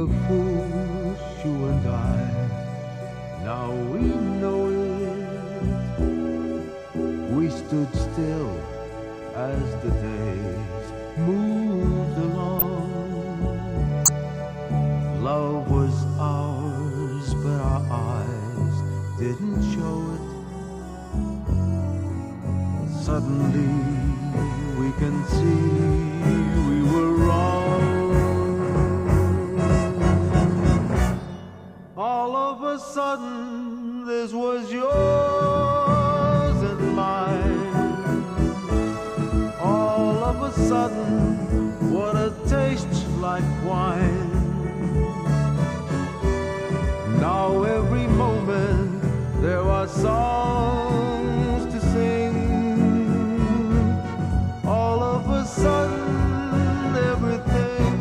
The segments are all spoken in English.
were fools, you and I. Now we know it. We stood still as the days moved along. Love was ours, but our eyes didn't show it. Suddenly we can see we were wrong. All of a sudden this was yours and mine. All of a sudden, what a taste like wine. Now every moment there are songs to sing. All of a sudden everything.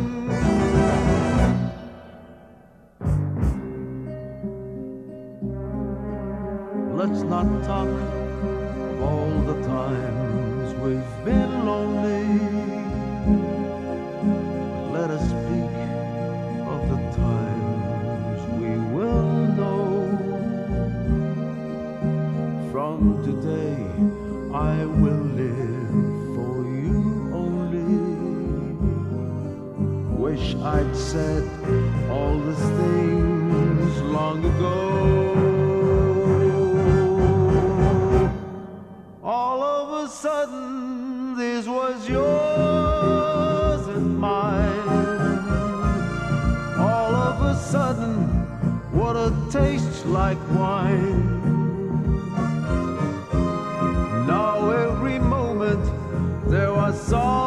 Let's not talk of all the times we've been lonely. Let us speak of the times we will know. From today I will live for you only. Wish I'd said all the things long ago. All of a sudden this was yours and mine. All of a sudden, what a taste like wine. Now every moment there are songs